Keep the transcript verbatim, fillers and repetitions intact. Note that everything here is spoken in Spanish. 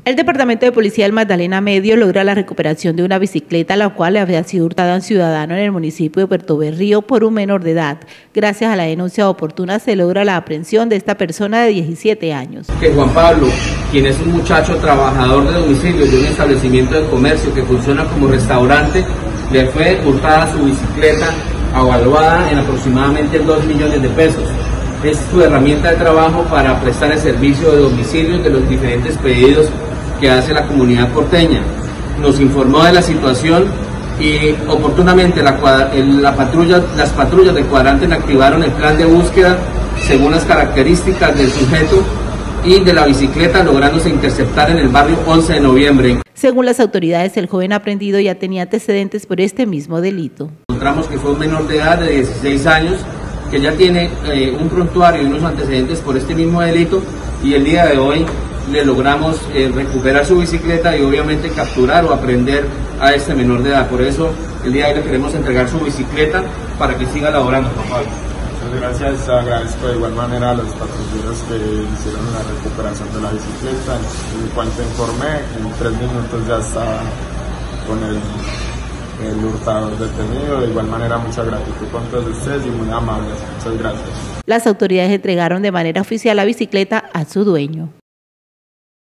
El Departamento de Policía del Magdalena Medio logra la recuperación de una bicicleta, la cual le había sido hurtada a un ciudadano en el municipio de Puerto Berrío por un menor de edad. Gracias a la denuncia oportuna se logra la aprehensión de esta persona de diecisiete años. Que Juan Pablo, quien es un muchacho trabajador de domicilio de un establecimiento de comercio que funciona como restaurante, le fue hurtada su bicicleta avaluada en aproximadamente dos millones de pesos. Es su herramienta de trabajo para prestar el servicio de domicilio de los diferentes pedidos que hace la comunidad porteña. Nos informó de la situación y oportunamente la, la patrulla, las patrullas de cuadrante activaron el plan de búsqueda según las características del sujeto y de la bicicleta, lográndose interceptar en el barrio once de noviembre. Según las autoridades, el joven aprendido ya tenía antecedentes por este mismo delito. Encontramos que fue un menor de edad de dieciséis años, que ya tiene eh, un prontuario y unos antecedentes por este mismo delito, y el día de hoy le logramos eh, recuperar su bicicleta y obviamente capturar o aprehender a este menor de edad. Por eso el día de hoy le queremos entregar su bicicleta para que siga laborando, Juan Pablo. Muchas gracias, agradezco de igual manera a los patrulleros que hicieron la recuperación de la bicicleta. En cuanto informé, en tres minutos ya está con el, el hurtador detenido. De igual manera, mucha gratitud con todos ustedes y muy amables. Muchas gracias. Las autoridades entregaron de manera oficial la bicicleta a su dueño.